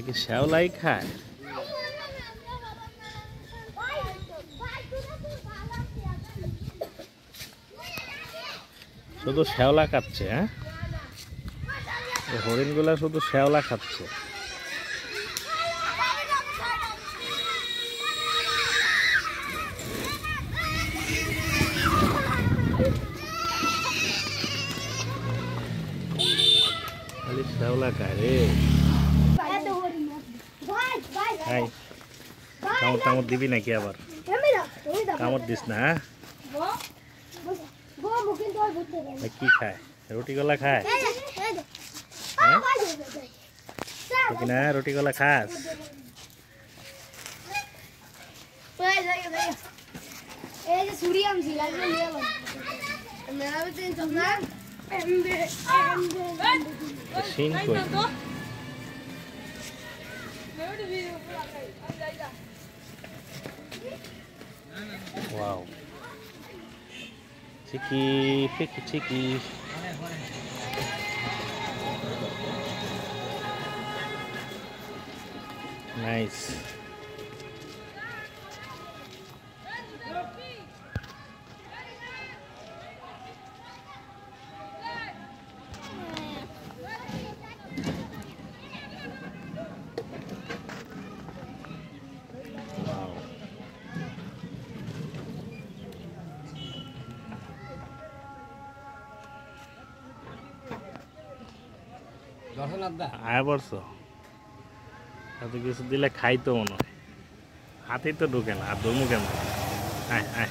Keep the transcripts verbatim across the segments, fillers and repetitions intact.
কি শ্যাওলাই খায়? শুধু শ্যাওলা খাচ্ছে। হ্যাঁ, হরিণগুলা শুধু শ্যাওলা খাচ্ছে। খালি শ্যাওলা খায় রে। কামড় টামড় দিবি নাকি আবার? কামড় দিস না। হ্যাঁ, কি খায়? রুটি গলা খায় না? রুটি গলা খাস? সিন কই? Wow. Cheeky, picky, cheeky. Nice. আয় বলছো এত কিছু দিলে খাইতো মনে হয়। হাতেই তো ঢুকে না, আর ধরমু কেন? আয় আয়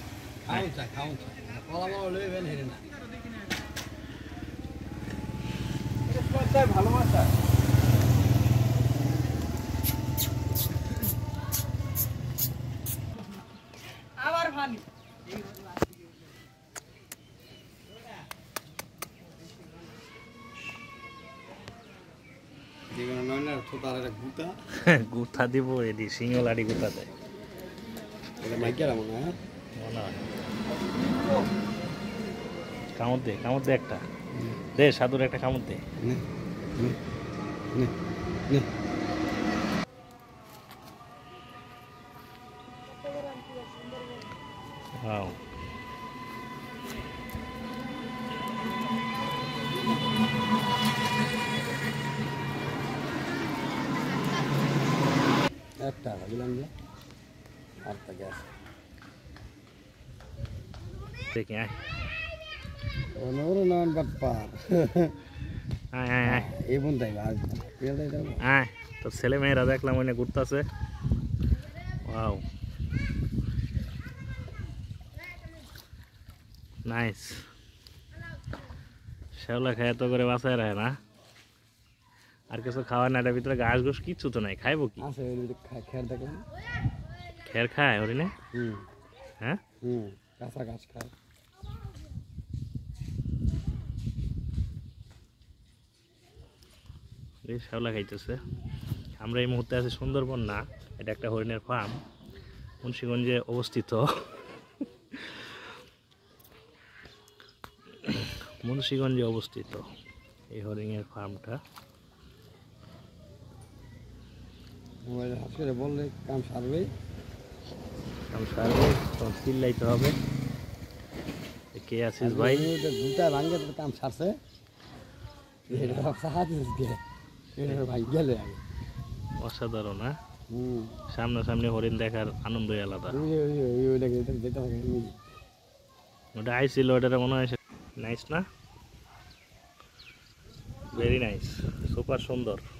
আবার ভানি গুথা দিব এদি সিংহলাড়ি গুথা দেয়। কামড় দে, কামড় দে একটা দে, সাধুর একটা কামড় দে। Wow. একটা দিলাম যে আটটা গ্যাস দেখি। আয় ওর নাম বাপ্পার। আয় আয় আয় এই বোন তাই আজ আয়, তোর ছেলে মেয়েরা দেখলাম ওইনে ঘুরতেছে। Wow, nice. শ্যাওলা খায় এত করে বাসায় রাখে না, আর কিছু খাওয়ার না। এটার ভিতরে ঘাস ঘুষ কিচ্ছু তো নাই, খাইবো কি? খের দেখেন, খের খায় হরিণে? হুম হ্যাঁ, হুম কাঁচা ঘাস খায়। শ্যাওলা খাইতেছে। আমরা এই মুহূর্তে আছি সুন্দরবন না, এটা একটা হরিণের ফার্ম, মুন্সিগঞ্জে অবস্থিত। মুন্সিগঞ্জে অবস্থিত এই হরিণের ফার্মটা। বললে কাম সারবে, কাম সারবে, তখন চিল্লাইতে হবে। কে আছিস ভাই? দুটা ভাঙ্গে কাম সারছে ভাই গেলে অসাধারণ। হ্যাঁ, হুম সামনাসামনি হরিণ দেখার আনন্দই আলাদা। ওটা আইছিল, ওটা মনে হয় নাইস না? ভেরি নাইস, সুপার সুন্দর।